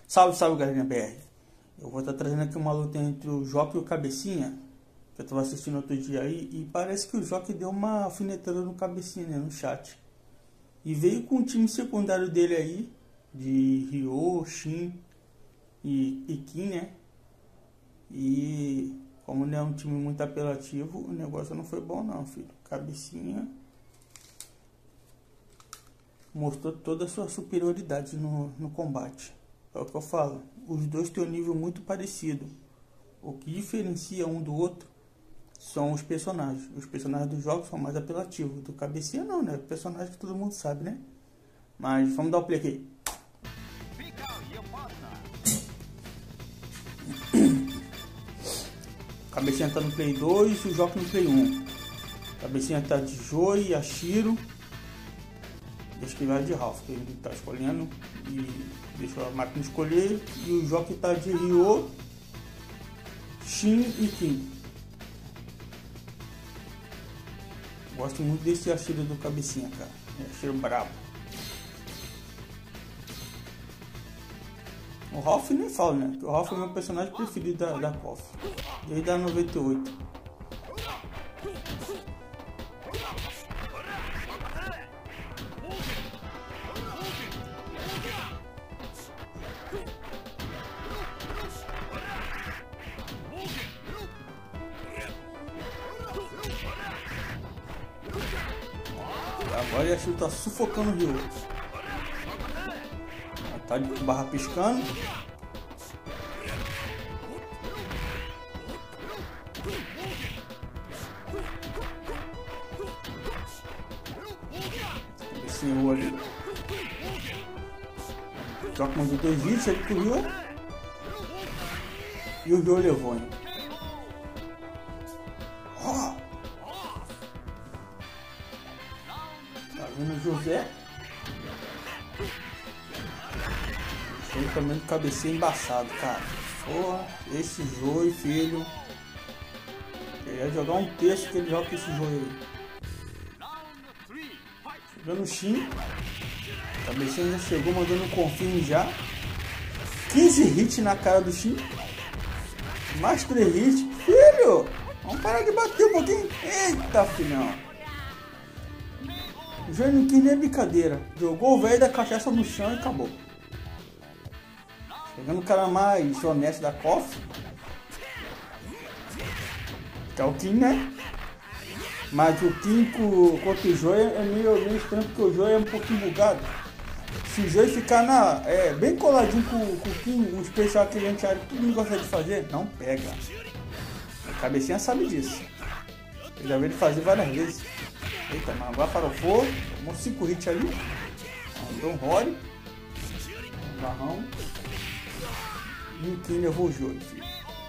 Salve, salve, galerinha BR. Eu vou estar trazendo aqui uma luta entre o Jock e o Cabecinha, que eu estava assistindo outro dia aí, e parece que o Jock deu uma alfinetada no Cabecinha, né, no chat. E veio com o time secundário dele aí, de Ryo, Shin e Kin, né? E como não é um time muito apelativo, o negócio não foi bom não, filho. Cabecinha mostrou toda a sua superioridade no combate. É o que eu falo, os dois têm um nível muito parecido. O que diferencia um do outro são os personagens. Os personagens dos jogos são mais apelativos. Do Cabecinha não, né? Personagem que todo mundo sabe, né? Mas vamos dar o play aqui. Cabecinha tá no Play 2 e o Jock no Play 1. Cabecinha tá de Joy, Yashiro. Deixa que vai de Ralph, que ele tá escolhendo. E deixa a máquina escolher. E o Jock tá de Ryo, Shin e Kin. Gosto muito desse Yashiro do Cabecinha, cara. Yashiro brabo. O Ralph nem fala, né? O Ralph é o meu personagem preferido da KOF. Desde a 98. Agora o Yashiro tá sufocando o Ryo. Tá de barra piscando. Esse Ryo ali. Troca mais 2 hits ali pro Ryo. E o Ryo levou, hein? Tá vendo o José? Ele também do Cabecinha embaçado, cara. Porra, esse Joey, filho. Eu ia jogar um terço que ele joga com esse Joey aí. Chegando o Shin. Cabecinha já chegou mandando um confirme já. 15 hits na cara do Shin. Mais 3 hits. Filho! Vamos parar de bater um pouquinho. Eita, filhão. O Joey não quis nem brincadeira. Jogou o velho da cachaça no chão e acabou. Pegando o cara mais honesto da KOF, que é o Kin, né? Mas o Kin contra o Joey é meio estranho, porque o Joey é um pouquinho bugado. Se o Joey ficar bem coladinho com o Kin, o especial aquele antiário que todo mundo gosta de fazer, não pega. A Cabecinha sabe disso. Eu já vi ele fazer várias vezes. Eita, mas agora farofou. Tomou 5 hits ali. Mandou um Rory. Um barrão. E o Kin levou o jogo, filho.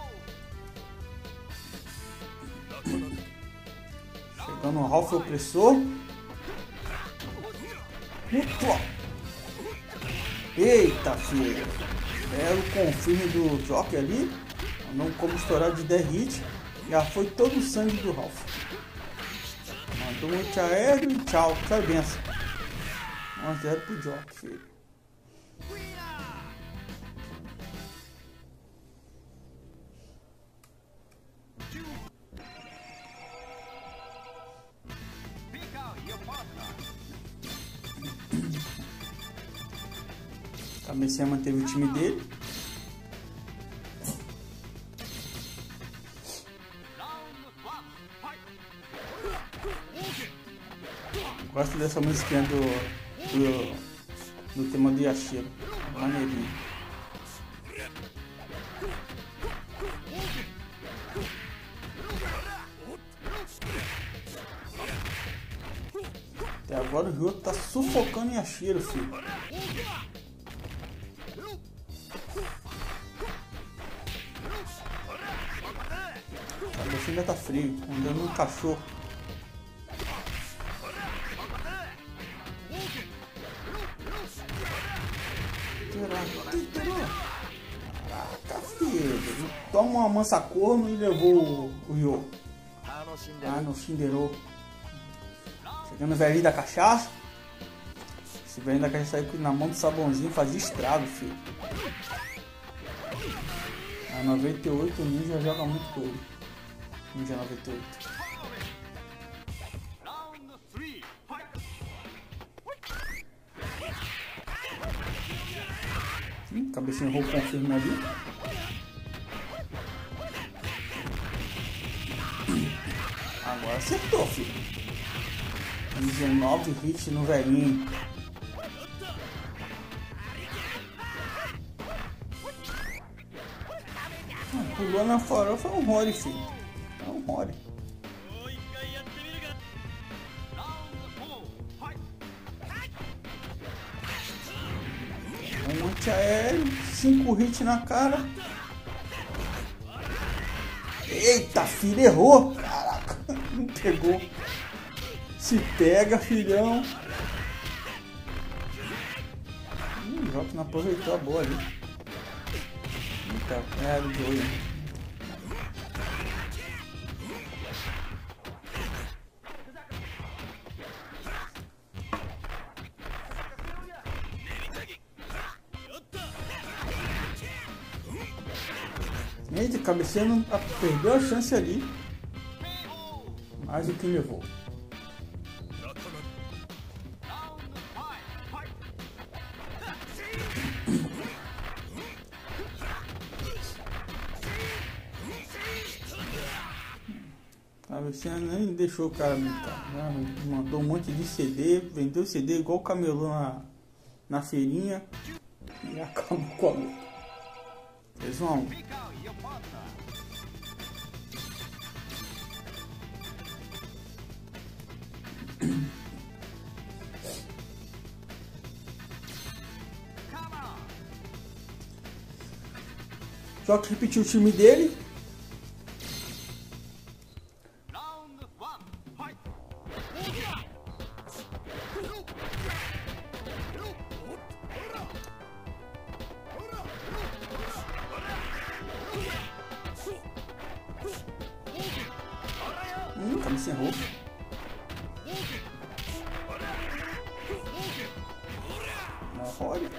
Chegando o Ralph opressor. Eita, filho. Era o confirme do Jock ali. Não como estourar de 10 hits. Já foi todo o sangue do Ralph. Mandou um hit aéreo e tchau. Tchau e benção. 1-0 pro Jock, filho. Cabecinha manteve o time dele. Gosto dessa musiquinha do tema do Yashiro. Maneirinho. Até agora o Ryo tá sufocando Yashiro, filho. A cabeça ainda tá frio, andando um cachorro. Caraca, filho. Toma uma mansa-corno e levou o Ryo. Ah, no Shinderou. Chegando o velhinho da cachaça. Esse velho ainda quer sair na mão do sabãozinho, faz estrago, filho. A 98 o Ninja joga muito com ele. Ninja 98. Cabecinha roll confirma ali. Agora acertou, filho. 19 hits no velhinho. Pulou na farofa, é um Rory, filho. É um Rory. Um anti-aéreo, 5 hits na cara. Eita, filho, errou. Caraca, não pegou. Se pega, filhão. O Jock não aproveitou a bola ali. Eita, é de olho. Eita, cabeceando, perdeu a chance ali. Mais do que levou. Cabeceando nem deixou o cara brincar, né? Mandou um monte de CD, vendeu CD igual o camelô na feirinha e acabou com a luta. Fez um. Jock repetiu o time dele. Cabeça errou. Não roda.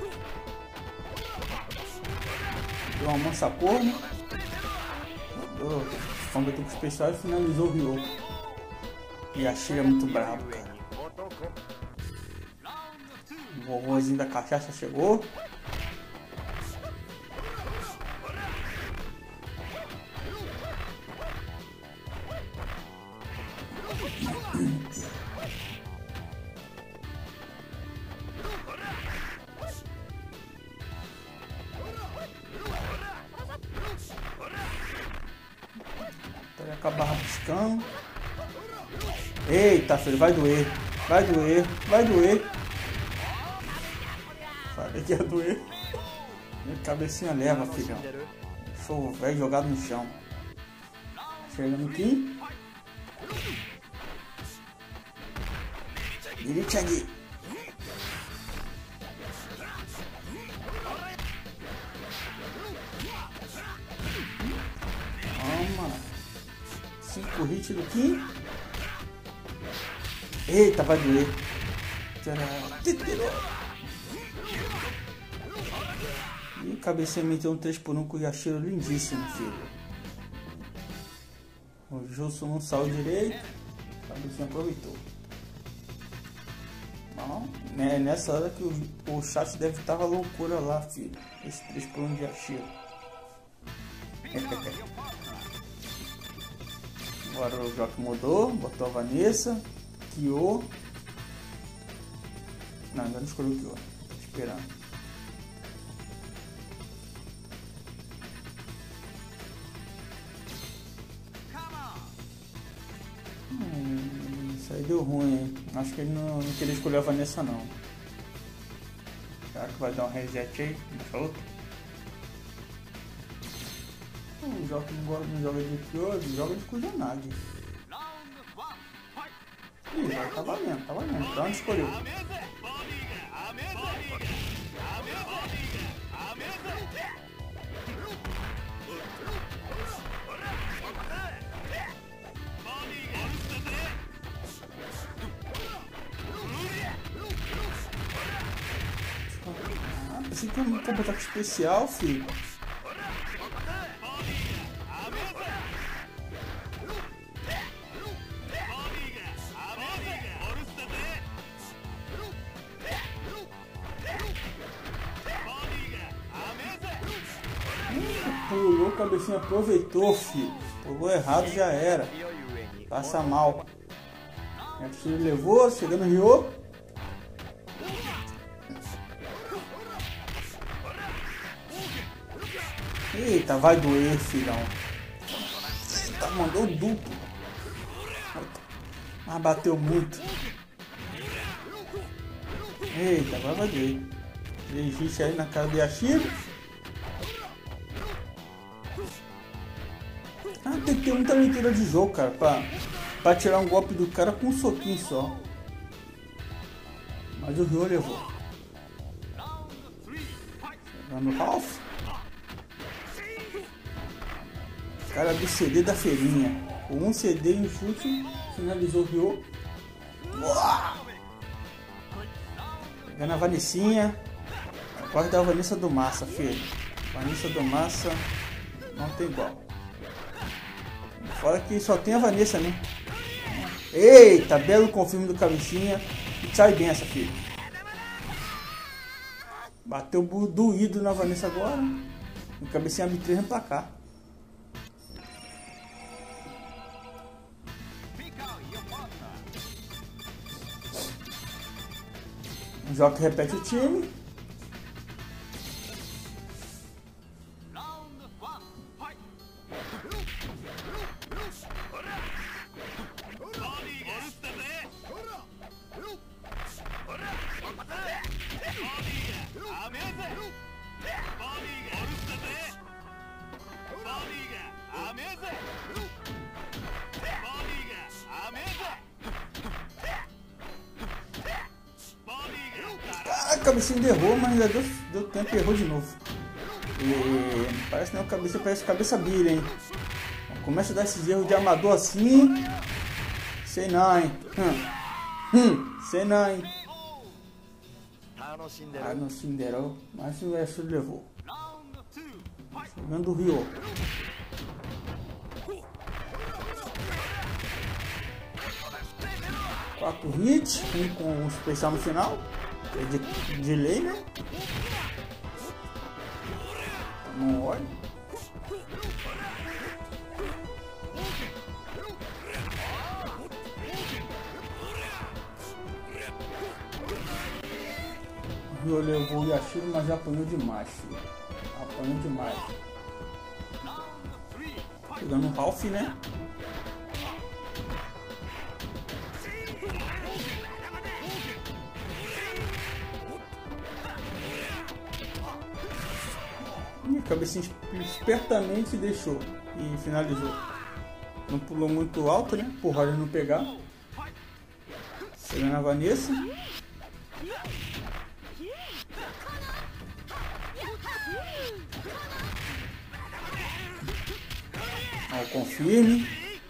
Deu uma mansa corno. Quando eu tô com especial, finalizou o Ryo. E a Shira é muito brabo, cara. O vovôzinho da cachaça chegou. Vai acabar rabiscando. Eita, filho, vai doer. Vai doer, vai doer. Falei que ia doer. Minha cabecinha leva, filhão. Show velho jogado no chão. Chegando aqui. Irichagi. Toma. 5 hits do Kim. Eita, vai doer. E cabecinha meteu um 3x1 com o Yashiro lindíssimo, filho. O Jusso não saiu direito. A cabecinha aproveitou. Bom, é nessa hora que o chat deve estar uma loucura lá, filho. Esse 3x1 de Yashiro. Agora o Jock mudou, botou a Vanessa, Kyo. Não, ainda não escolheu o Kyo. Tô esperando. Isso aí deu ruim, hein? Acho que ele não queria escolher a Vanessa, não. Será que vai dar um reset aí nessa outra? O Jock não joga de Kyo, ele joga de Kusanagi. Ih, já tá valendo, tá valendo. Então escolheu. contra-ataque especial, filho. Pulou, cabecinha aproveitou, filho. Pulou errado, já era. Passa mal. Ele levou, chegando no Ryo. Eita, vai doer, filhão. Eita, mandou duplo. Mas bateu muito. Eita, agora vai doer. Existe aí na cara do Yashiro. Ah, tem que ter muita leitura de jogo, cara, pra tirar um golpe do cara com um soquinho só. Mas o Ryo levou. Chegando no Ralph. Cara do CD da feirinha. Com um CD e um chute, finalizou o Ryo. Pegando a Vanessinha. Quase da Vanessa do Massa, filho. Vanessa do Massa não tem igual. Fora que só tem a Vanessa, né? Eita, belo confirme do cabecinha. E sai bem essa, filho. Bateu doído na Vanessa agora. O cabecinha abre 3 pra cá. O Jock repete o time. A cabecinha errou, mas ainda deu tempo e errou de novo. E parece que não, cabeça parece cabeça bilha, hein? Começa a dar esses erros de amador assim. Sei não, hein? Sei não, hein? Ah, não Cinderol, mas o Yashiro levou. Chegando o Ryo. Quatro hits, um com um especial no final. É de lei, né? Não olha. O Ryo levou o Yashiro, mas apanhou demais, filho. Apanhou demais. Pegando o Ralph, né? E a cabecinha espertamente deixou e finalizou. Não pulou muito alto, né? Por hora não pegar. Chegando a Vanessa. Ao confirme.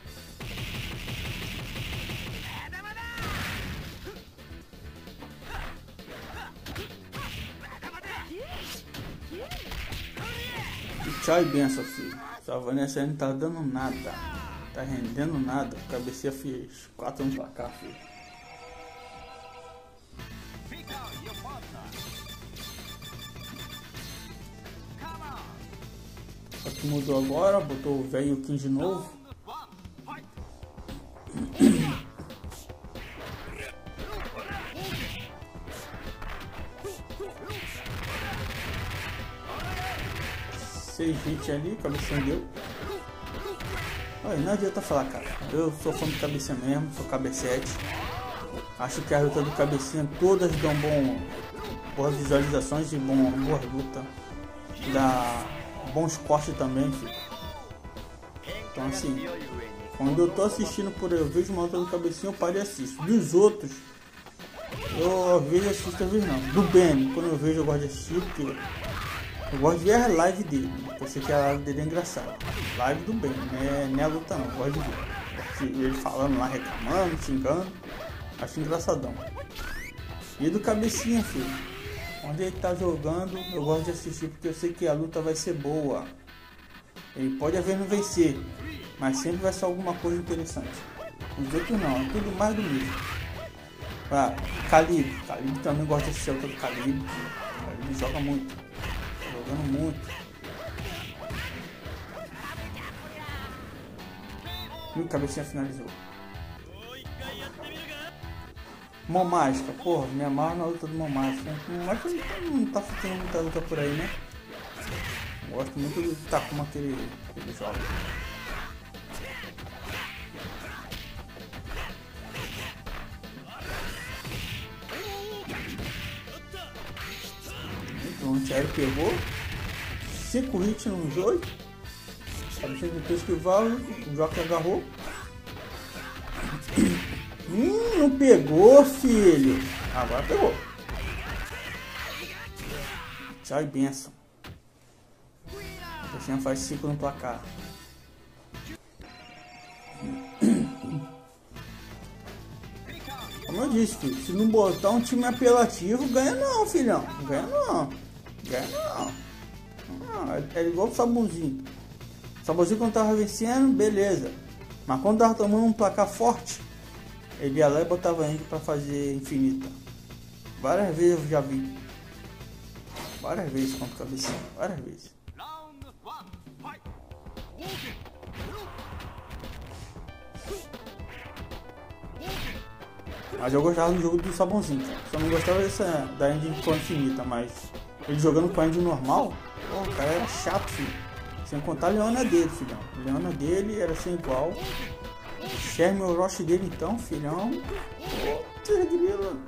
E tchau e benção, filho. Essa Vanessa aí não tá dando nada. Tá rendendo nada. A cabecinha fez 4 anos pra cá, filho. Só que mudou agora, botou o velho Kim de novo. Seis hits ali, cabecinha deu. Olha, não adianta falar, cara. Eu sou fã do cabecinha mesmo, sou cabecete. Acho que as lutas do cabecinha todas dão boas visualizações e boas lutas. Dá bons cortes também, filho. Então assim, quando eu tô assistindo eu vejo uma luta do cabecinha, eu paro e assisto. Dos outros, eu às vezes assisto, às vezes não. Do Ben, quando eu vejo eu gosto de assistir, porque eu gosto de ver a live dele. Eu sei que a live dele é engraçada. Live do Ben, não é a luta não, eu gosto de ver. Ele falando lá, reclamando, xingando. Acho engraçadão. E do cabecinha, filho. Onde ele tá jogando, eu gosto de assistir porque eu sei que a luta vai ser boa. Ele pode haver não vencer, mas sempre vai ser alguma coisa interessante. Os outros não, é tudo mais do mesmo. Ah, Calibre também gosta de assistir a luta do Calibre. Ele joga muito, tá jogando muito. E o cabecinha finalizou. Mão Mágica, porra, me amarro na luta do Mão Mágica. Mas não tá fazendo muita luta por aí, né? Gosto muito do Takuma que ele joga. Então, o antiaéreo pegou 5 hits no Joy. Cabecinha de esquivar, o Jockey agarrou. Não pegou, filho. Agora pegou. Tchau e benção. A caixinha faz 5 no placar. Como eu disse, filho, se não botar um time apelativo, ganha não, filhão. Ganha não. Ganha não. É igual o Sabonzinho. O Sabonzinho quando tava vencendo, beleza. Mas quando tava tomando um placar forte, ele ia lá e botava a pra fazer infinita. Várias vezes eu já vi. Várias vezes contra o cabecinha. Várias vezes. Mas eu gostava do jogo do Sabonzinho, cara. Só não gostava da engine com infinita, mas ele jogando com a engine normal, pô, o cara era chato, filho. Sem contar a Leona dele, filhão. A Leona dele era sem igual. Sherman, o Roche dele então, filhão. Putz, grila.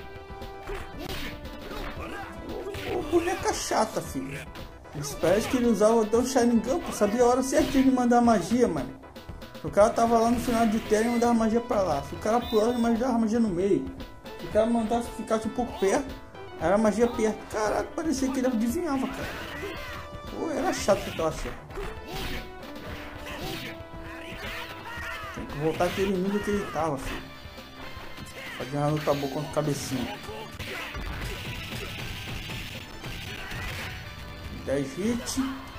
Boneca chata, filho. Parece que ele usava até o Sharingan, pô. Sabia a hora certinha de mandar magia, mano. O cara tava lá no final de tela e mandava magia pra lá. Se o cara pulava, ele mandava magia no meio. Se o cara mandasse ficasse um pouco perto, era magia perto. Caraca, parecia que ele adivinhava, cara. Pô, era chato aquela cena. Tem que voltar aquele nível que ele tava, filho. Fazia uma luta boa contra o cabecinha. 10 hits.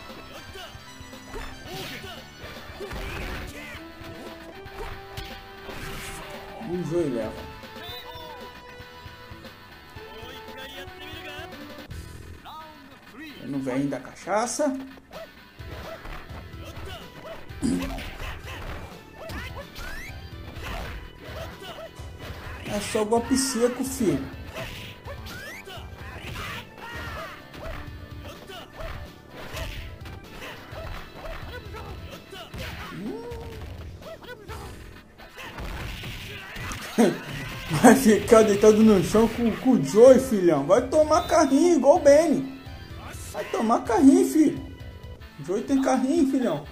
E o Joey leva. No velhinho da cachaça. É só golpe seco, filho. Vai ficar deitado no chão com o Joey, filhão. Vai tomar carrinho igual o Benny. Vai tomar carrinho, filho. O Joey tem carrinho, filhão.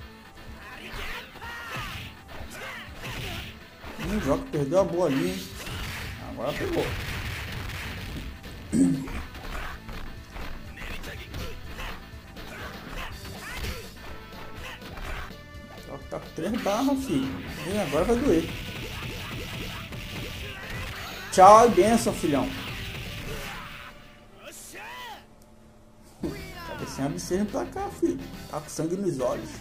O Jockey perdeu a bolinha. Agora pegou. O Jockey tá com 3 barras, filho. E agora vai doer. Tchau e benção, filhão. Cabecinha absurda pra cá, filho. Tá com sangue nos olhos.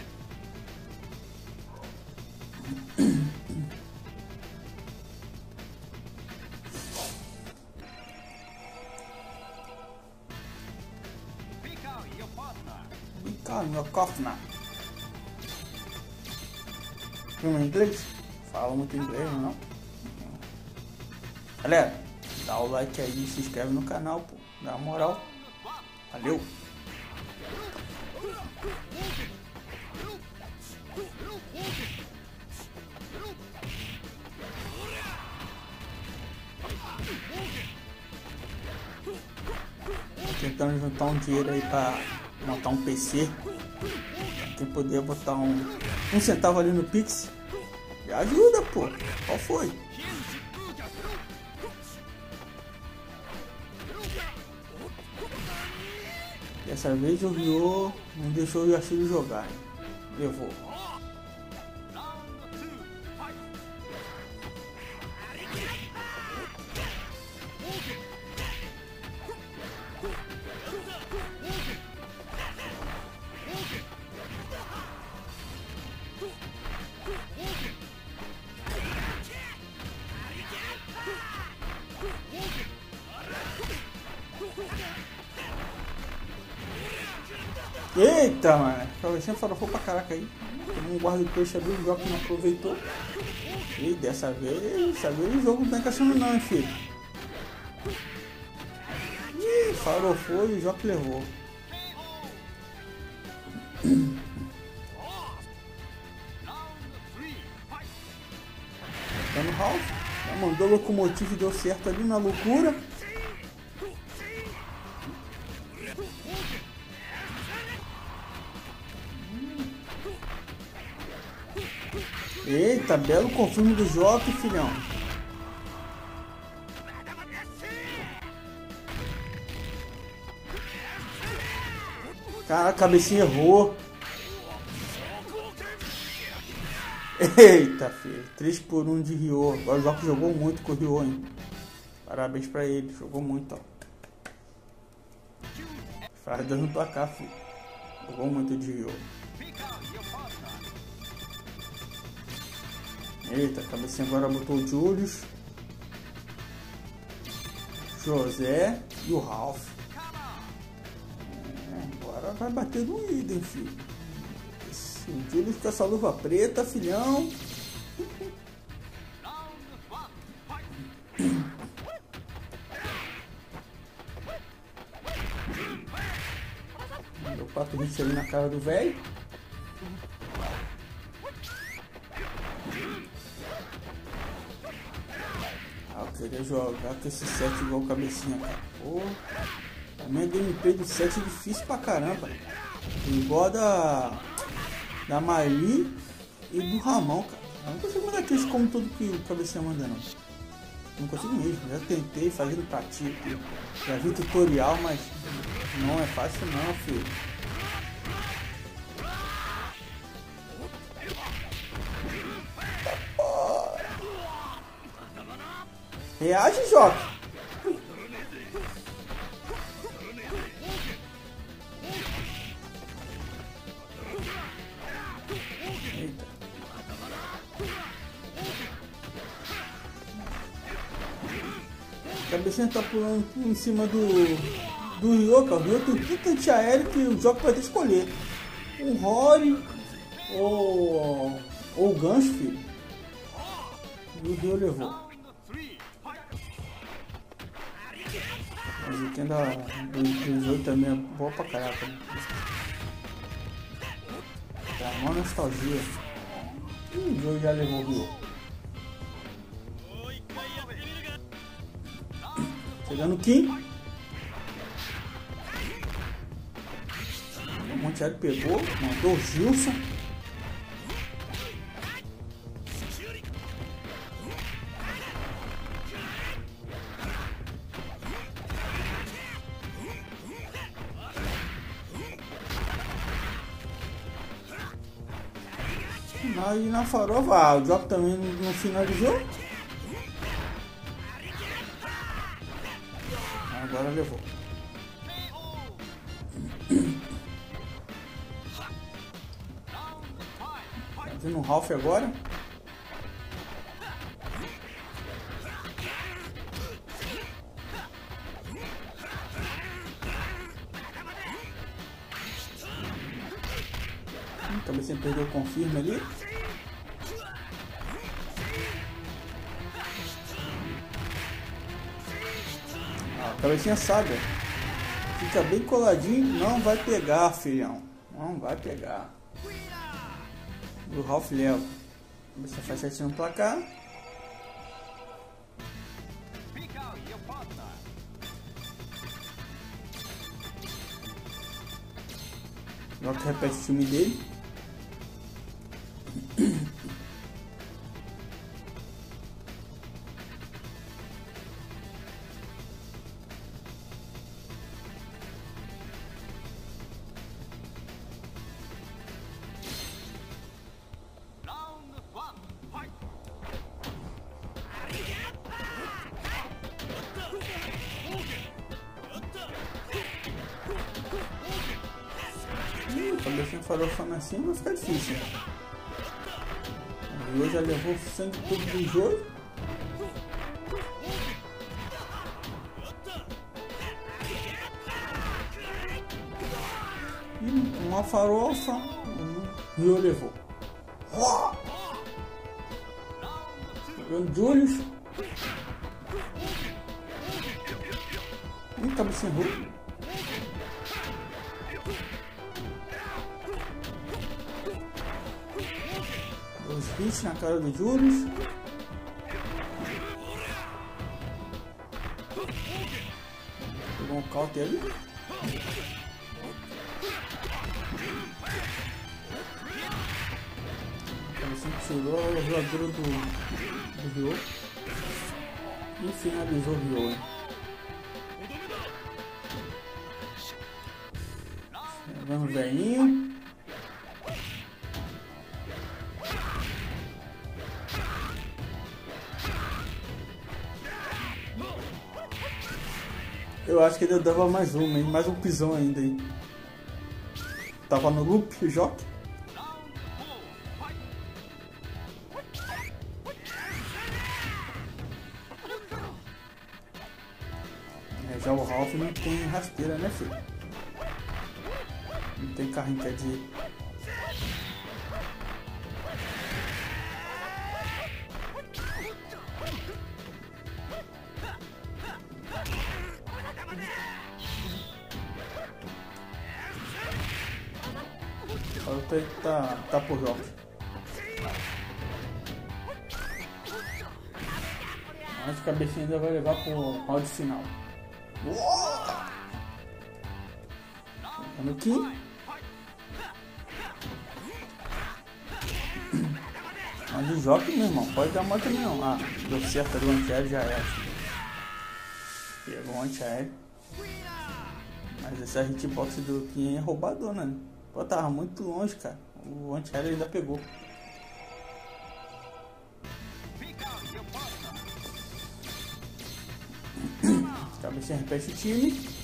Vem meu cofna. Filma em inglês? Fala muito inglês, não? Galera, dá o like aí, se inscreve no canal, pô. Dá uma moral. Valeu! Tô tentando juntar um dinheiro aí pra montar um PC. Quem puder botar um centavo ali no Pix, me ajuda, pô. Qual foi? Dessa vez o Ryo não deixou o Yashiro jogar, hein? Levou. Eita, mano. A cabecinha farofou pra caraca aí. Um guarda de peixe abriu o jogo que não aproveitou. E dessa vez o jogo não tá encaixando não, hein, filho. Ih, farofou e o jogo levou. Tá no Ralph. Já mandou o locomotivo e deu certo ali na loucura. Eita, belo confirmo do Jock, filhão. Caraca, a cabecinha errou. Eita, filho. 3-1 de Ryo. Agora o Jock jogou muito com o Ryo, hein. Parabéns pra ele. Jogou muito, ó. Faz 2 no placar, filho. Jogou muito de Ryo. Eita, a cabecinha agora botou o Julius, José e o Ralph. Agora vai bater no idem, filho. O Julius com essa luva preta, filhão. Deu 4 hits ali na cara do velho. Eu queria jogar com esse set igual cabecinha, cara. Pô, a minha gameplay do set é difícil pra caramba. Igual a da Marli e do Ramon, cara. Eu não consigo mandar aqueles como tudo que o cabecinha manda, não. Não consigo mesmo. Já tentei fazendo pra ti aqui. Já vi tutorial, mas não é fácil não, filho. Reage, Jock. Eita. A cabecinha tá pulando em cima do Ryo, cara. O Ryo tem tudo antiaéreo que o Jock vai ter que escolher. Um Rory ou o gancho, filho. E o Ryo levou. A musiquinha do jogo também é boa pra caraca, né? Tá uma nostalgia. E o jogo já levou o Ryo. Chegando o Kim. O Montiel pegou, mandou o Gilson. Aí na farofa, o Jock também não finalizou. Agora levou. Tá vindo o Ralph agora. Cabecinha perdeu o confirma ali. A cabecinha sabe. Fica bem coladinho. Não vai pegar, filhão. Não vai pegar. O Ralph leva. Você faz certinho no placar. O Jock repete o time dele. Cabecinha farofando assim vai ficar difícil. O Ryo já levou o sangue todo do jogo. E Tomou a farofa. Ryo levou. Jogando Julius. Cabecinha ruim. Dois hits na cara do Julius. Pegou um counter ali. Cabecinha tirou a voadora do Ryo. E finalizou o Ryo, hein? Vamos velhinho. Eu acho que ele dava mais uma, hein? Mais um pisão ainda, hein? Tava no loop, o Jock. Já o Ralph não tem rasteira, né, filho? Não tem carrinho que é de... A outra aí tá por jogo. Mas a cabecinha ainda vai levar pro round final. No Kim. Mas o Jock, meu irmão, pode dar uma também não. Ah, deu certo ali o antiaéreo, já era. Pegou o antiaéreo. Mas essa hitbox do Kim é roubadona, né? Pô, tava muito longe, cara. O antiaéreo ainda pegou. Cabecinha repete o time.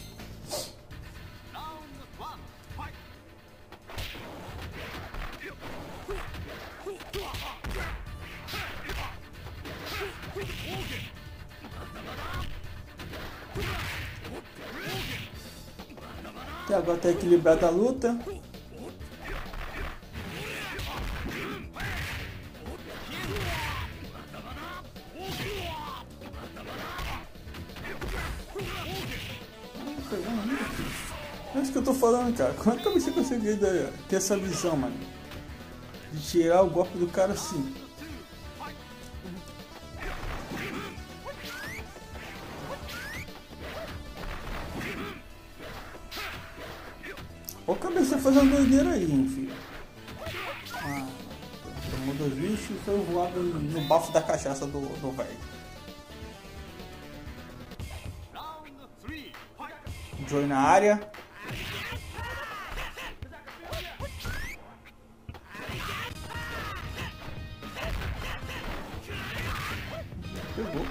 Até agora tá equilibrada a luta. É isso que eu tô falando, cara. Como é que você conseguiu ter essa visão, mano? De tirar o golpe do cara assim. Olha a cabeça fazendo doideira aí, hein, filho. Ah, tomou 2 bichos e foi voado no bafo da cachaça do velho. Joy na área. Pegou.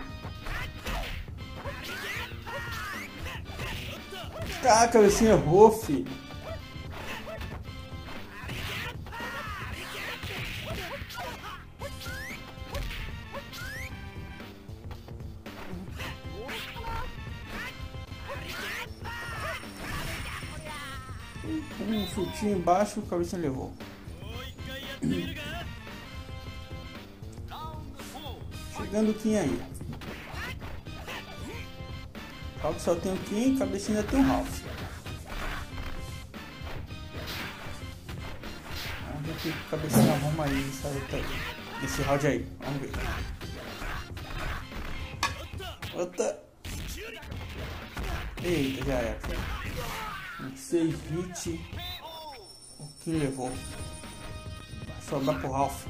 Caraca, a cabecinha errou, filho. Um chutinho embaixo, o cabecinha levou. Chegando o Kim aí. Ralph só tem o Kim, cabecinha ainda tem o Ralph. Vamos ver o que a cabecinha arruma aí nesse round aí. Vamos ver. Outra. Eita, já era. 6 hits. O que levou? Vai sobrar pro Ralph.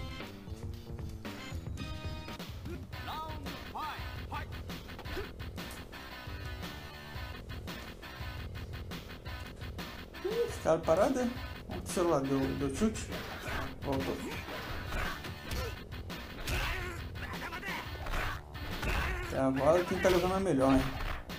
Ficaram parados, né? O celular deu chute. Voltou. Até agora quem tá levando é melhor, hein?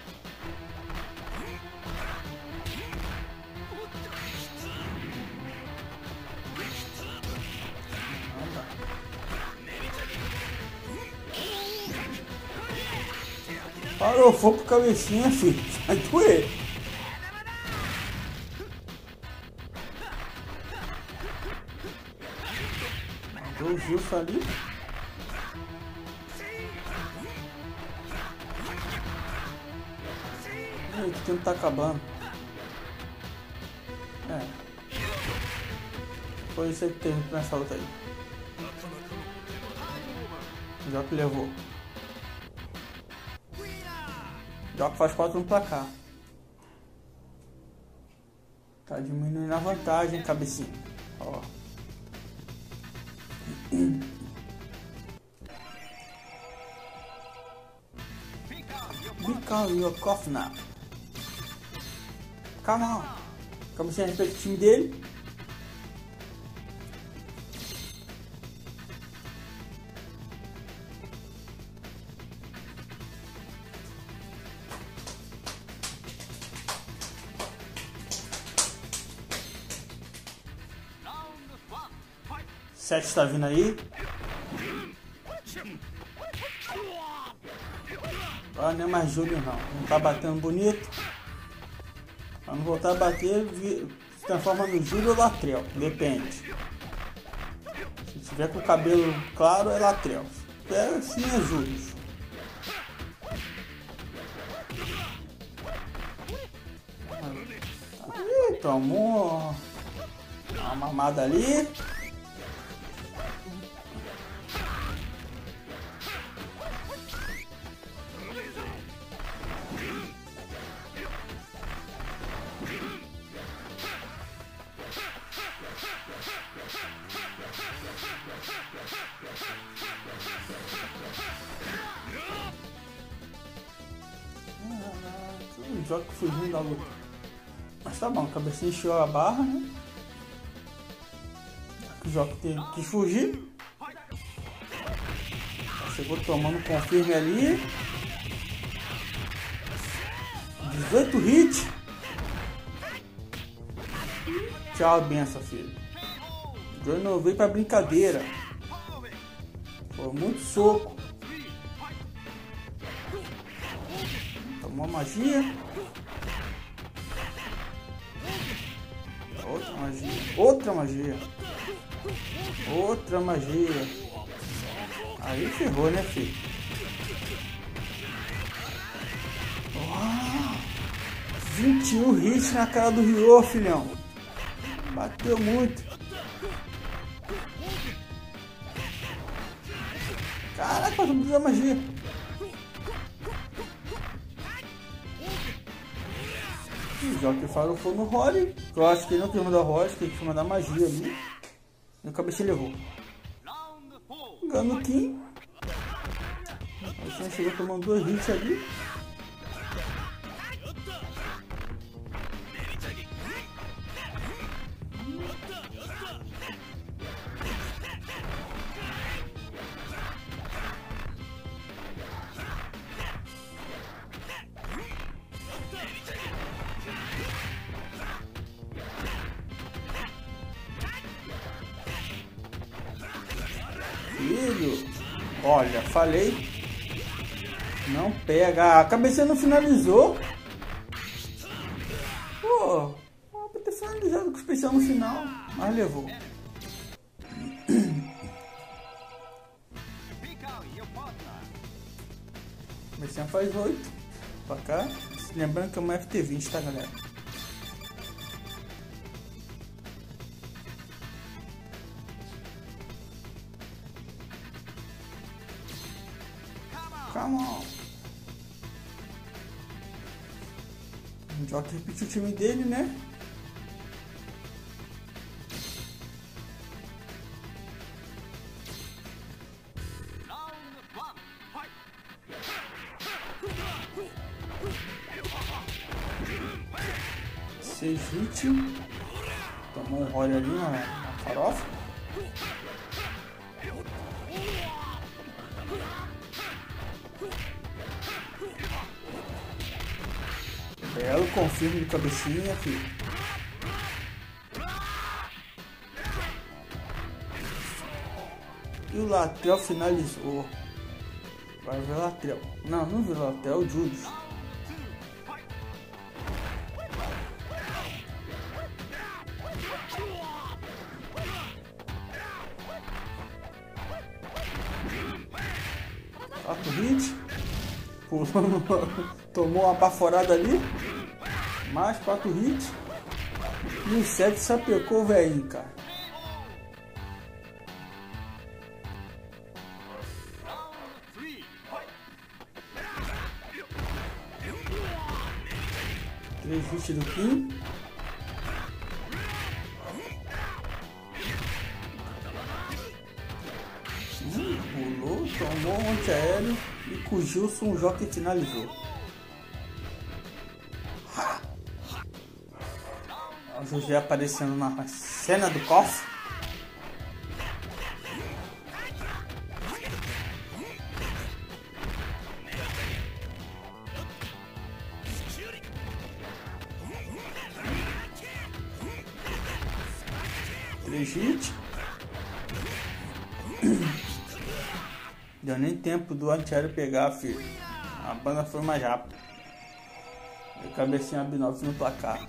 Parou, foi pro cabecinha, filho. Vai doer. O Gilson ali. Eita, o tempo tá acabando. É. Foi isso aí que teve nessa luta aí. O Jock levou. O Jock faz 4 no placar. Tá diminuindo a vantagem, cabecinha. Ó. Become your coffee now. Come on. Cabecinha respeita o time dele. Sete está vindo aí. Ah, não é mais Júlio não. Não tá batendo bonito. Quando voltar a bater, se transforma no Júlio ou Latrell. Depende. Se tiver com o cabelo claro, é Latrell. Se tiver assim, é Júlio. Ih, tomou uma mamada ali. O Jock fugindo da luta. Mas tá bom, a cabecinha encheu a barra, né? O Jock quis fugir. Chegou tomando confirme ali. 18 hits. Tchau, benção, filho. O Joey não veio pra brincadeira. Foi muito soco. Tomou magia. Outra magia. Outra magia. Outra magia. Aí ferrou, né, filho? Oh, 21 hits na cara do Ryo, filhão. Bateu muito. Caraca, não precisa magia. O Jock farofou no Rory. Eu acho que ele não quis mandar o Rory, que ele quis mandar magia ali. E o cabeça levou. Engano Kim. Você chegou tomando 2 hits ali. Filho, olha, falei. Não pega. A cabeça não finalizou. Pô, pra ter finalizado com o especial no final. Mas levou. A cabeça faz 8. Pra cá. Lembrando que é uma FT20, tá, galera? Come on. O Jock repetiu o time dele, né? Seis hits. Tomou um rolê ali na farofa. Belo confirmo de cabecinha, filho. E o Latrell finalizou. Vai ver o Latrell. Não, não viu o Latrell, é o Julius. hits. Tomou uma baforada ali. Mais 4 hits. E o 7 sapecou o velhinho, cara. Três hits do Kim. Pulou, tomou um antiaéreo e com o Gilson o Jockey finalizou. O José aparecendo na cena do cofre. Três hits. Deu nem tempo do antiaéreo pegar, filho. A banda foi mais rápida. E cabecinha B9 no placar.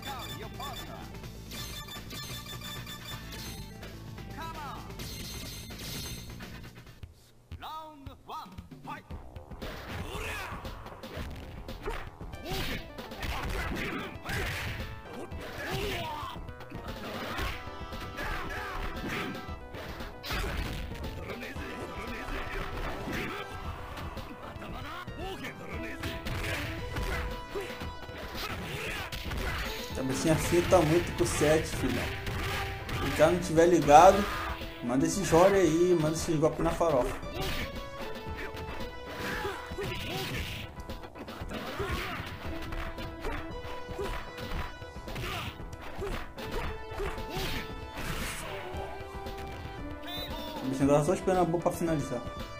Cabecinha fita muito pro 7, filhão. Se o cara não tiver ligado, manda esse jore aí, manda esse golpe na farofa. Cabecinha agora só esperando a boa pra finalizar.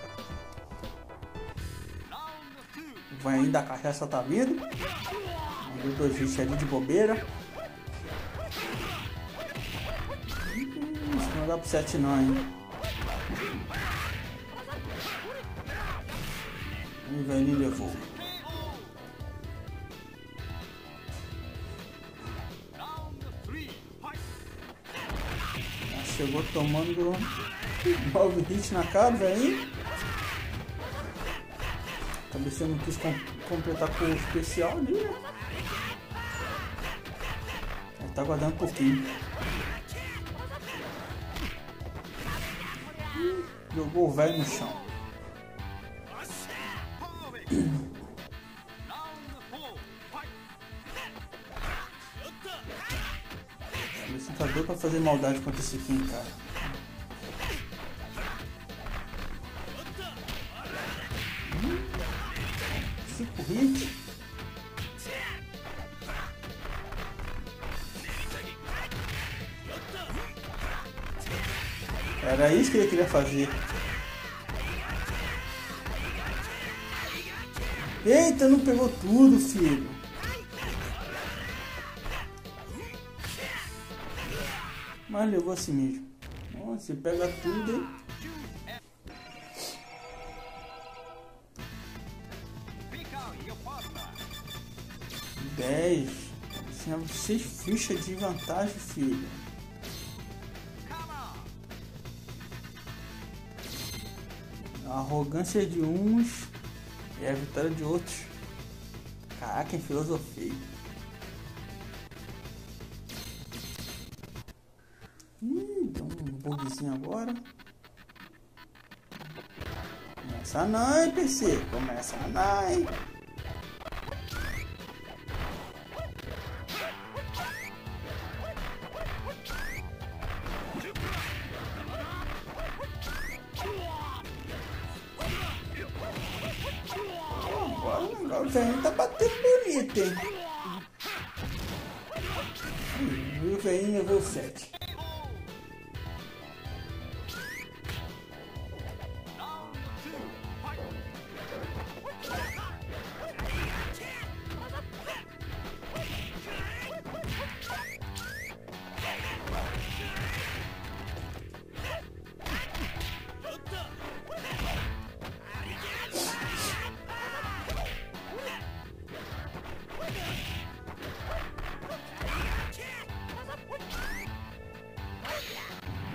O vanhinho da cachaça tá vindo. Mandou 2 hits ali de bobeira. Não dá pro 7 não, hein? O velhinho levou. Chegou tomando 9 hits na cara, velhinho. Cabecinha não quis completar com o especial ali, né? Ele tá aguardando um pouquinho. Jogou o velho no chão. Esse tá doido pra fazer maldade contra esse Kim, cara. 5 hits. Era isso que ele queria fazer. Eita, não pegou tudo, filho. Mas levou assim mesmo. Nossa, você pega tudo, hein? 10. 6 fichas de vantagem, filho. A arrogância de uns e a vitória de outros. Caraca, em filosofia. Deu um bugzinho agora. Começa não, hein, PC. Começa não, hein. O velhinho tá batendo bonito, hein? E o velhinho levou 7.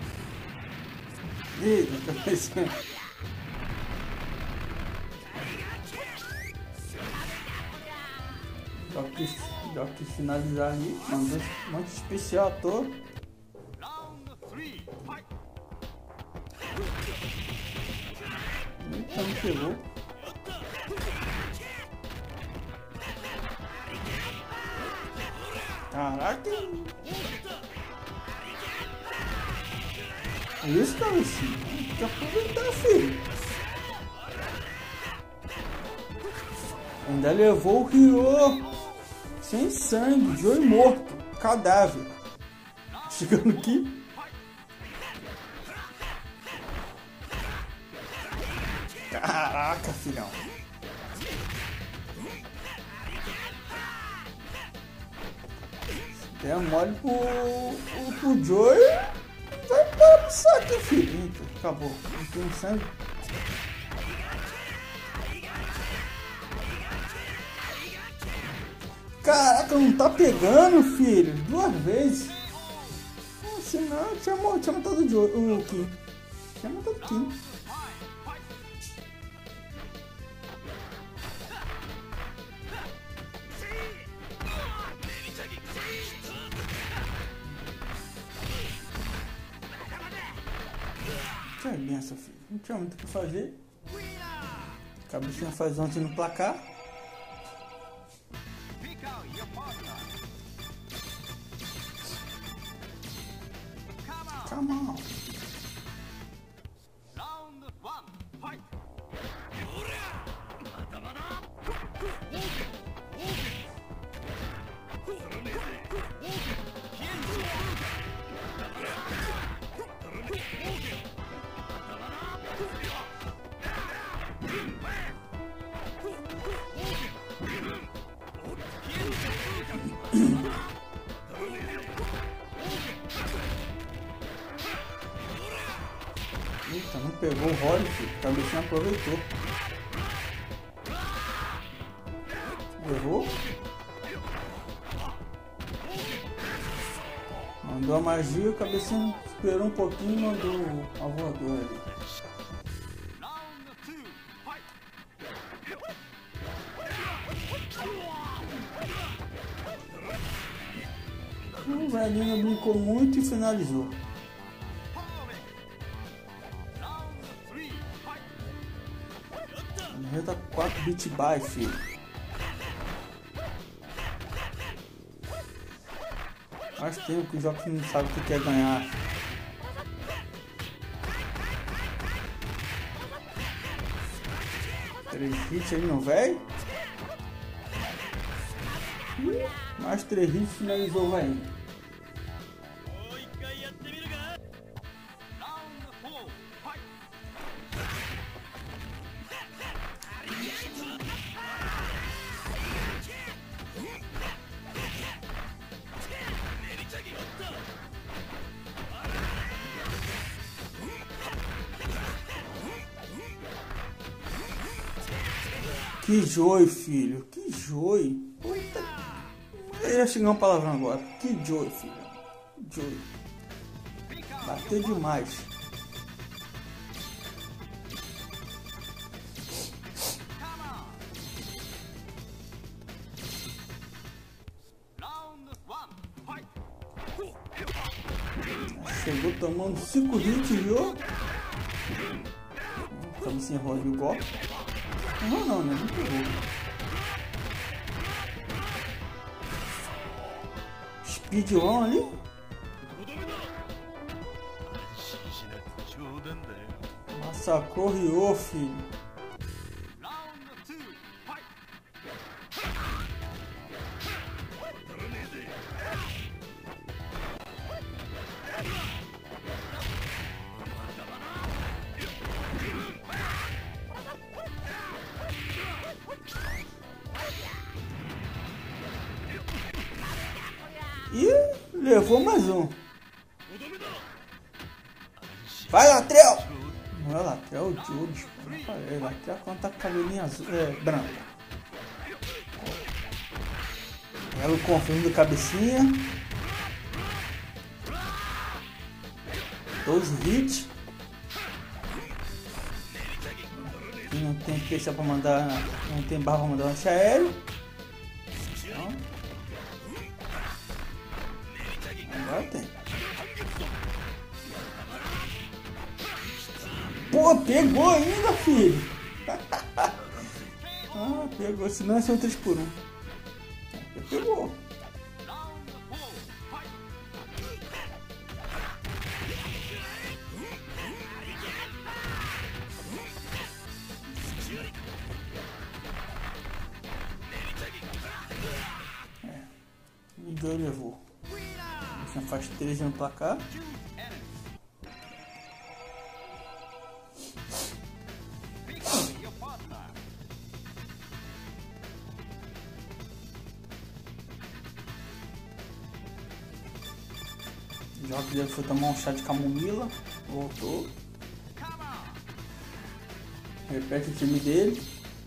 Eita, cabecinha. Já quis finalizar ali. Mandou um monte de especial à toa. Eita, não pegou. Caraca. Isso, cabecinha. Tem que aproveitar, filho. Ainda levou o Ryo sem sangue, Joey morto, cadáver. Chegando aqui. Caraca, filhão. Se der mole pro Joey, vai embora pro saco, filho. Eita, acabou. Não tem sangue. Caraca, não tá pegando, filho. 2 vezes. Senão tinha matado o Kim. Tinha matado o Kim. Que benção, filho. Não tinha muito o que fazer. Cabecinha faz ontem no placar. Come on. Eita, não pegou o Rory, filho. A cabecinha aproveitou. Errou. Mandou a magia, o cabecinha esperou um pouquinho e mandou a voadora ali. O velhinho brincou muito e finalizou. Reta 4 bit by, filho. Faz tempo que o jogo não sabe o que quer ganhar. Três hits aí no velho. Mais 3 hits, finalizou o velho. Que joio, filho. Que joio. Puta. Eu ia xingar um palavrão agora. Que joio, filho. Que joio. Bateu demais. Chegou tomando 5 hits, viu? Estamos sem roda de golpe. Não, né? Não pegou. Speedrun ali? Massacrou o Ryo, filho. E levou mais um. Vai, Latrell! Não é Latrell, é o Jules. Não falei, Latrell quando tá com cabelinho azul, branco. Ela o confirma do cabecinha. 12 hits. E não tem peixe pra mandar. Não tem barra pra mandar um antiaéreo. Então, Pô, pegou ainda, filho. Ah, pegou. Senão é só 3 por 1. Pegou. Miguel levou. Já faz 3 no placar. Já foi tomar um chá de camomila. Voltou. Repete o time dele.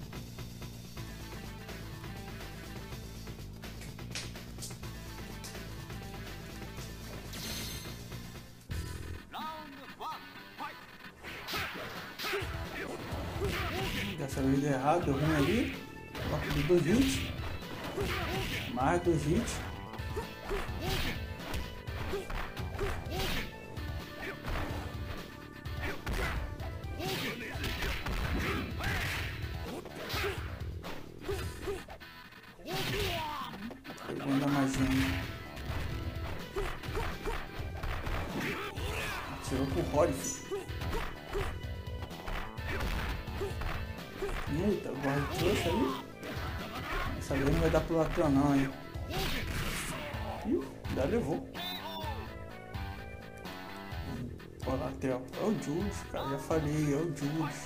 Dessa vez deu errado, deu ruim ali. Coloca de 2 hits. Mais 2 hits. Pegando a magia. Atirou pro Horace. Eita, o guarda trouxe ali. Essa vez não vai dar pro lateral não, hein. Ih, já levou. Ó, lateral. É o Jules, cara. Já falei, é o Jules.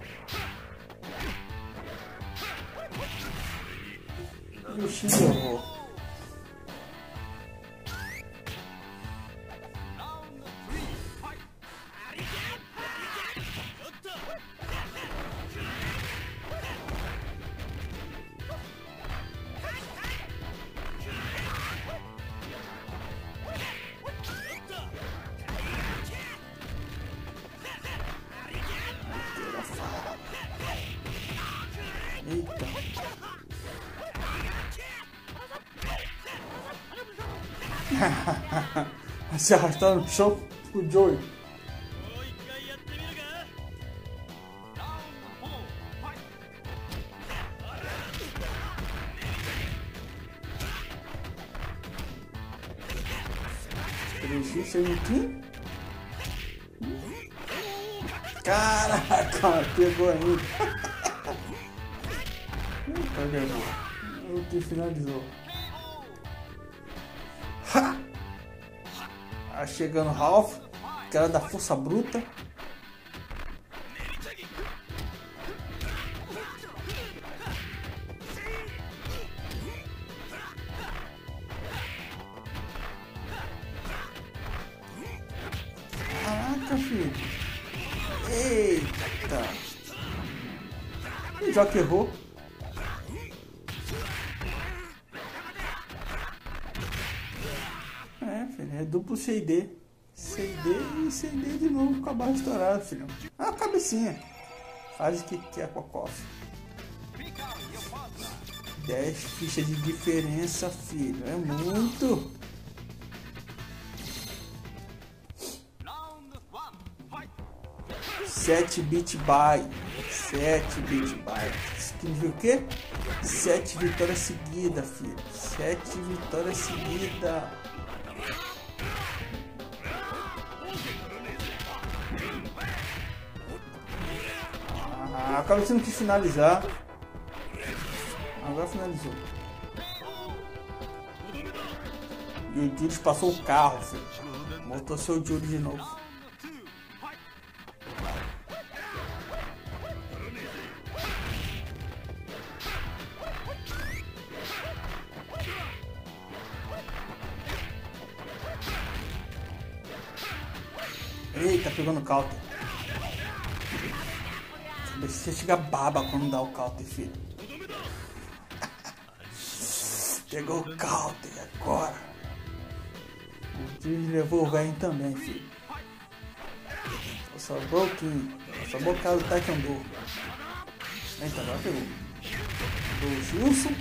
E o X levou. Eita. Se arrastar no chão o Joey. Caraca, pegou ainda. O que finalizou. Ha! Ah, chegando Ralph, cara da força bruta. Caraca, filho. Eita. Já que errou. É, filho, é duplo CD. CD e CD de novo com a barra estourada, filho. Ah, cabecinha. Faz o que quer com a coffee. 10 fichas de diferença, filho. É muito. Sete bit buy. 7 bit buy. Significa o quê? 7 vitórias seguidas, filho. 7 vitórias seguidas. Ah, acaba que você não quis finalizar. Agora finalizou. E o Julius passou o carro, filho. Voltou seu Julius de novo. Eita, pegando o counter. Você chega baba quando dá o counter, filho. Pegou o counter agora. O Julius levou o velho também, filho. Sobrou o Kim. Sobrou o cara do Taekwondo. Eita, agora pegou. Do Gilson.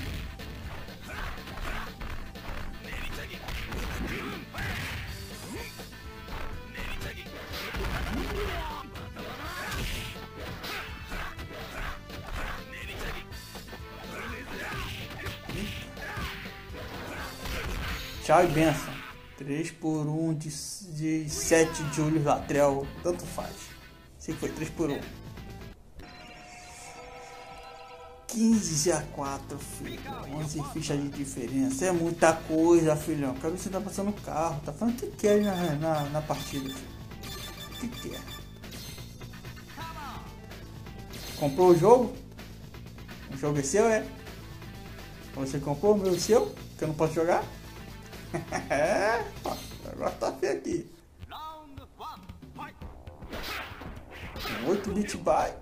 Tchau e benção. 3x1 de 7 de Julius Latrell. Tanto faz. Sei que foi 3x1. 15-4, filho. 11 fichas de diferença. É muita coisa, filhão. Quero ver se tá passando o carro. Tá falando o que quer na partida, filho. O que quer? Comprou o jogo? O jogo é seu, é? Você comprou o meu e o seu? Que eu não posso jogar? É, agora tá feio aqui. 8-bit buy.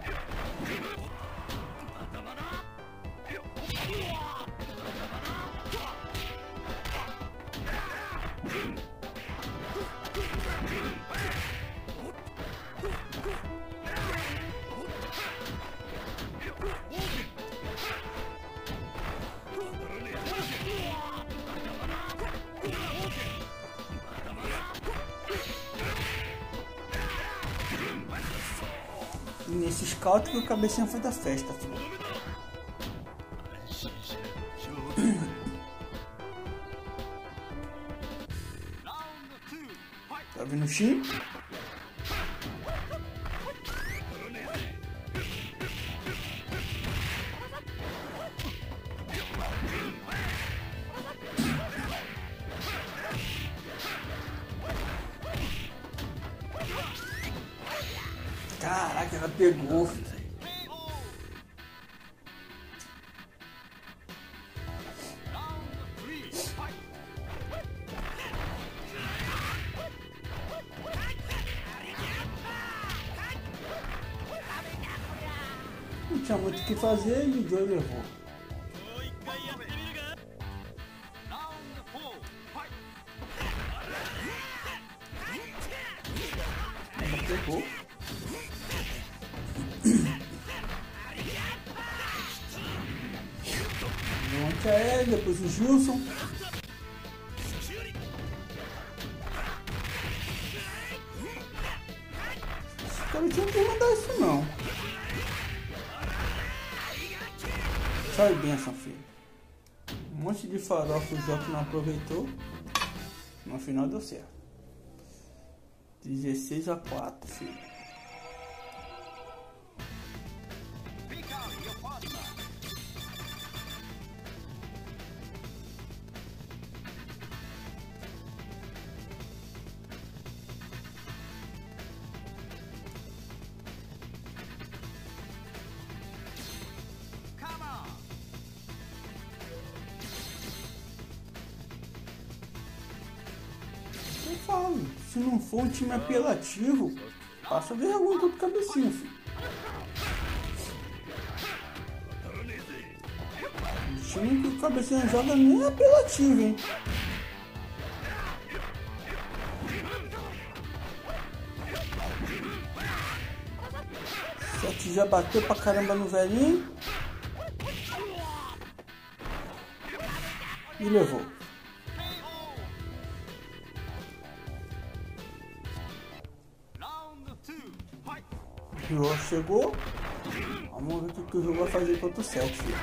E nesse scout que o cabecinha foi da festa, filho. Tá vendo o Shin? Caraca, ela pegou, filho. Não tinha muito o que fazer e o Joe levou. Ela pegou. O anti-aéreo, depois o Gilson. Esse cara tinha que mandar isso não. Tchau e benção, filho. Um monte de farofa o Joque não aproveitou. No final deu certo. 16-4, filho. Eu falo, se não for um time apelativo, passa vergonha contra o cabecinho, filho. O time que o cabecinha joga nem é apelativo, hein. Sete já bateu pra caramba no velhinho. E levou. O Ryo chegou. Vamos ver o que o Ryo vai fazer contra o 7, filho.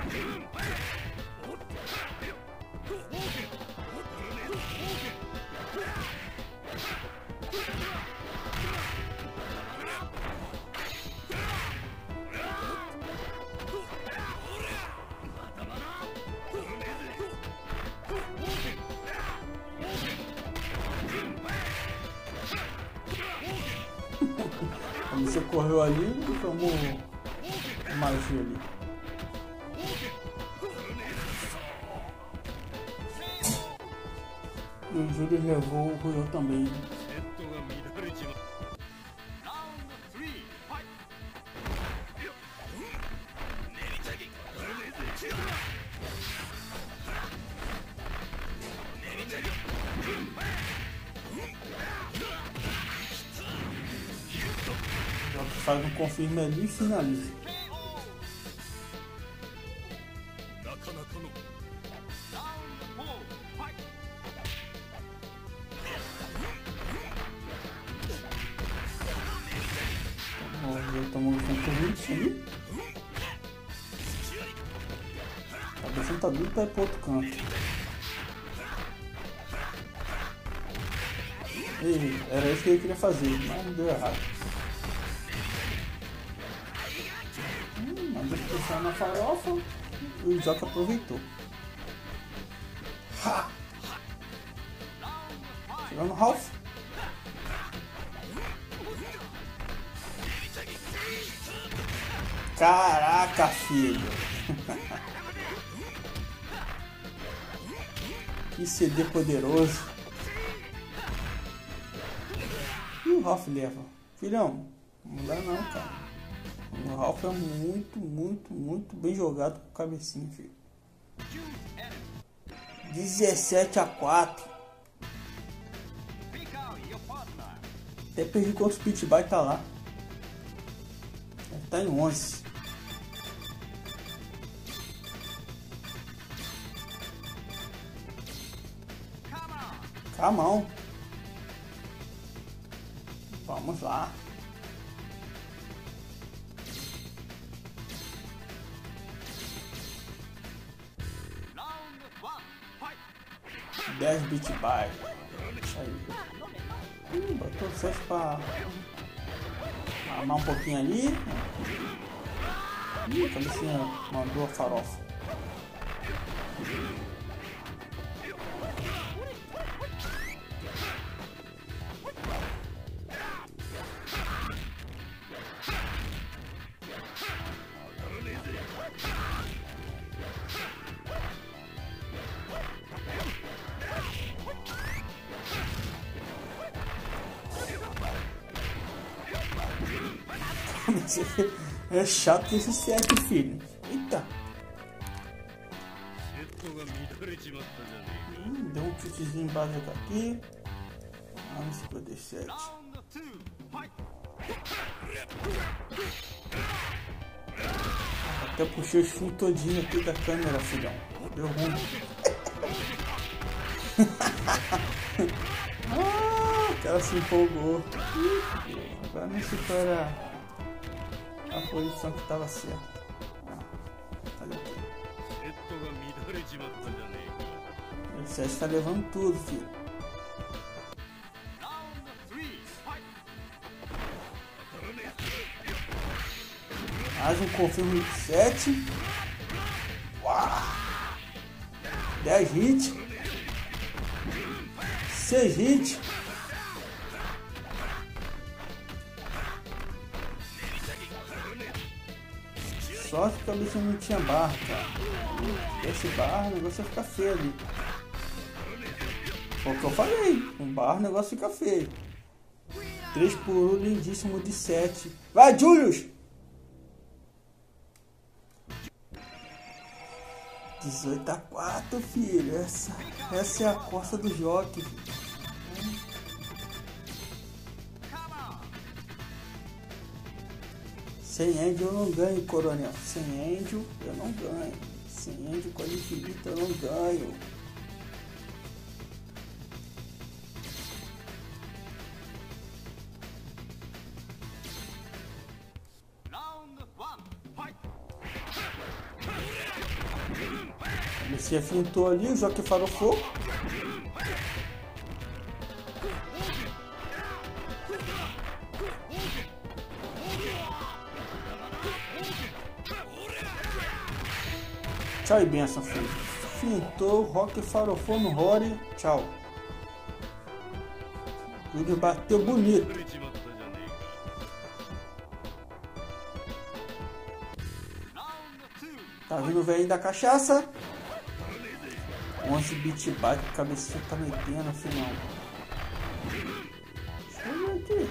Você correu ali e tomou magia ali. E o Júlio levou o Ryo também. Faz um confirme ali e finaliza. Tomou um concorrente ali. A cabeça tá duro pra ir pro outro canto. E era isso que ele queria fazer, mas não deu errado. Mandou puxar na farofa e o Jock aproveitou. Ha! Chegou no Ralph. Caraca, filho! Que CD poderoso! E o Ralph leva. Filhão, não dá não, cara. O Ralph é muito bem jogado com cabecinha, filho. 17-4. Até perdi quantos Pit Boy tá lá. Tá em 11. Camão. Vamos lá. Dez Beat By. Isso aí. Botou o 7 pra armar um pouquinho ali. A cabecinha mandou a farofa. É chato esse 7, filho. Eita. Deu um chutezinho básico aqui. Vamos 57. Até puxei os fios todinho aqui da câmera, filhão. Deu ruim. O cara se empolgou. Agora não supera a posição que estava certa. Olha aqui. O 7 está levando tudo, filho. Mais um confirmo de 7. 10 hits. 6 hits. Sorte que a bicha não tinha barra, cara. Esse barra, o negócio vai ficar feio ali. Foi o que eu falei. Com barra o negócio fica feio. 3 por 1, lindíssimo de 7. Vai, Julius! 18-4, filho. Essa é a costa do Jock. Sem Angel eu não ganho, coronel. Sem Angel eu não ganho. Sem Angel com a infinita eu não ganho. Você fintou ali, o Jock farofou. Tchau e benção, filho. Fintou, Rock farofou no Rory. Tchau. Ele bateu bonito. Tá vindo o velho da cachaça? 11 bit by que a cabecinha tá metendo no final. Deixa eu ver aqui.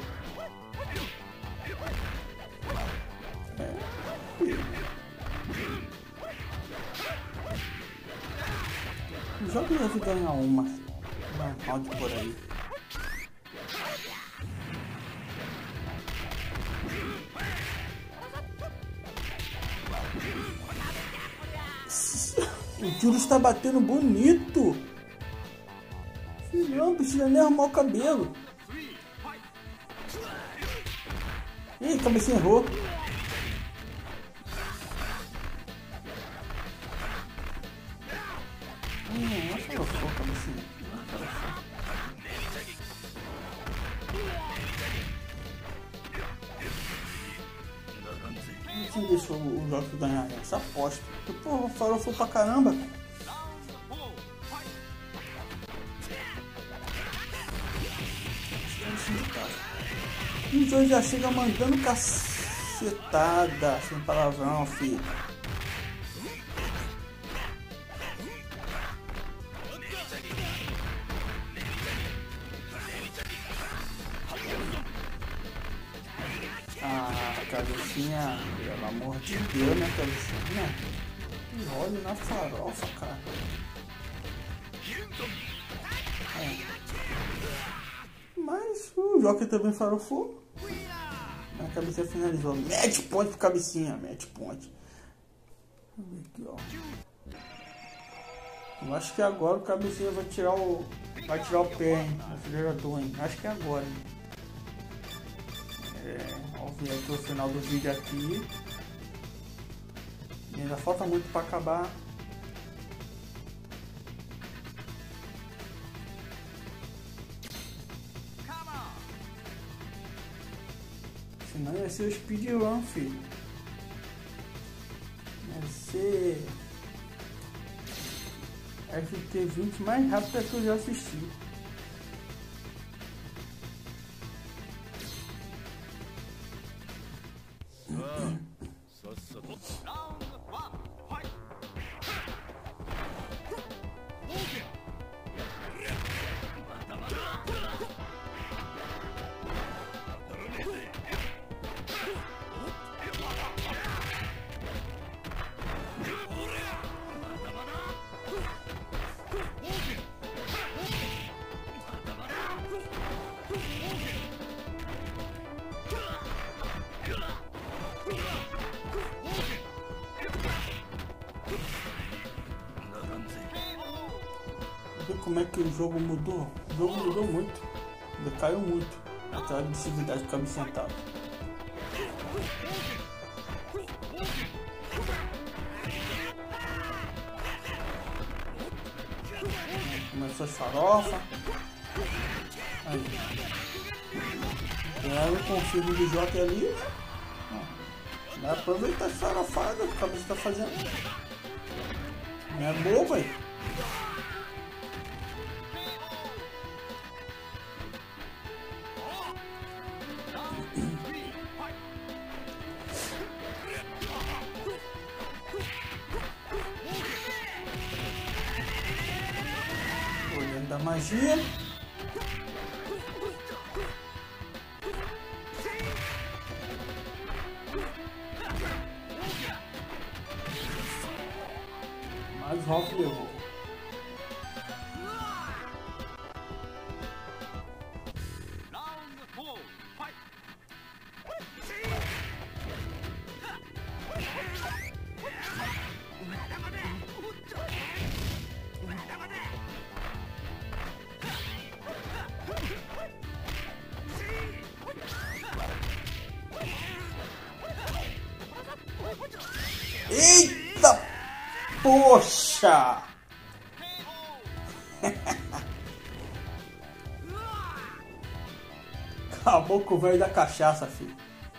O jogo deve ganhar uma. Um round por aí. O tiro está batendo bonito. Não precisa nem arrumar o cabelo. Ih, cabecinha errou. Acho que eu cabecinha. quem deixou o Joker ganhar essa aposta. Porque, pô, farofou pra caramba, cara. E o Joe já chega mandando cacetada, sem palavrão, filho. Ah, cabecinha, pelo amor de Deus, né, cabecinha? Que óleo na farofa, cara. Mas o Joker também farofou. A cabeça finalizou. Match point pro cabecinha. Match point. Aqui, ó. Eu acho que agora o cabecinha vai tirar o pé, hein? O acelerador, hein? Acho que é agora, hein? Vamos ver aqui o final do vídeo aqui. E ainda falta muito para acabar. Senão ia ser o speedrun, filho. Ia ser FT20 mais rápido que eu já assisti. Como é que o jogo mudou? O jogo mudou muito, decaiu muito aquela agressividade do cabeça sentado. Começou as farofas. Aí. Ganharam o confirmo do Joker ali, né? Vai aproveitar as farofadas que o cabeça tá fazendo. Não é bobo aí. Da magia. Mas o Ralph levou. Eita! Poxa! Acabou com o velho da cachaça, filho.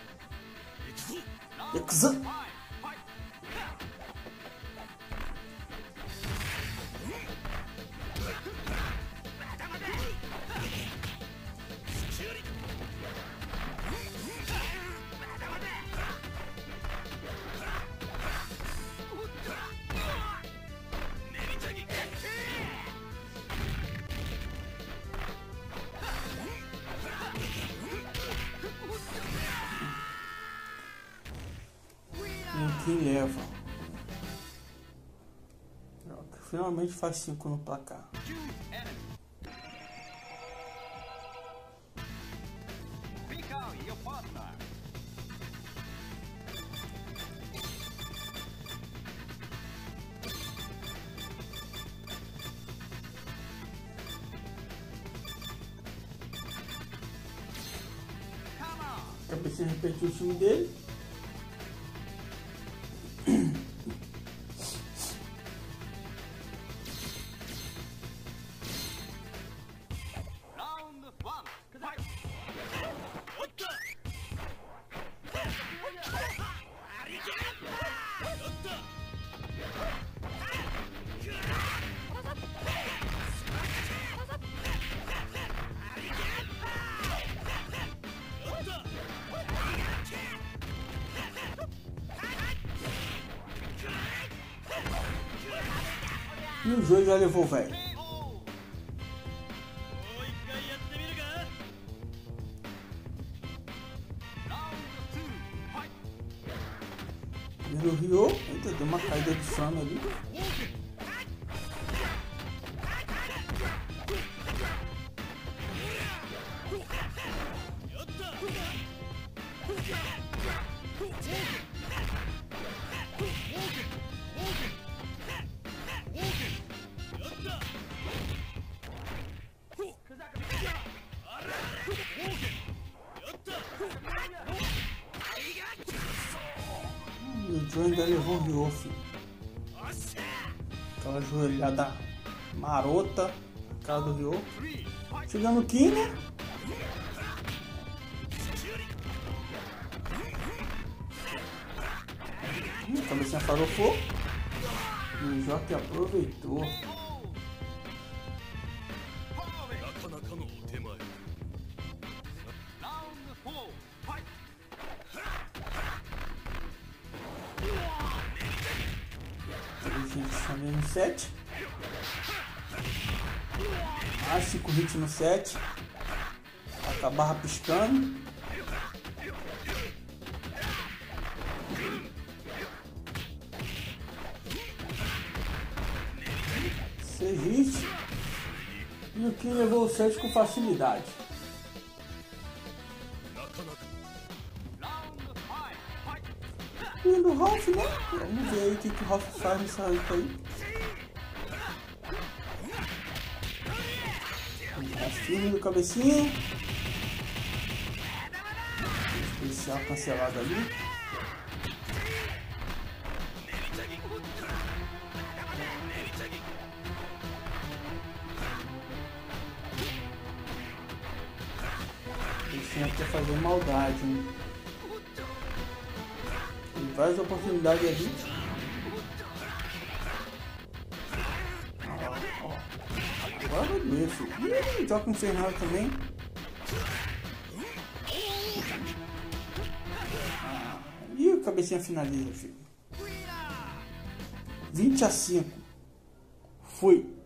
Que leva. Finalmente faz 5 no placar. Eu preciso repetir o time dele. E o Joe já levou o velho. E o Ryo, eita, deu uma caída de sono ali. E o Joe ainda levou o Ryo, filho. Aquela joelhada marota, a cara do Ryo. Chegando o Kim, né? A cabecinha farofou. E o Jockey aproveitou. No 7. Mais 5 hits no 7. A barra piscando. Seis hits. E o Kim levou o 7 com facilidade. E do Ralph, né? Vamos ver aí o que o Ralph faz nessa luta aí. Tá firme do cabecinha. Especial cancelado ali. Esse quer fazer maldade, hein? Tem várias oportunidades ali. Agora vai doer, filho. Ih, joga com Fernando também. E o cabecinha finaliza, filho. 20-5. Fui.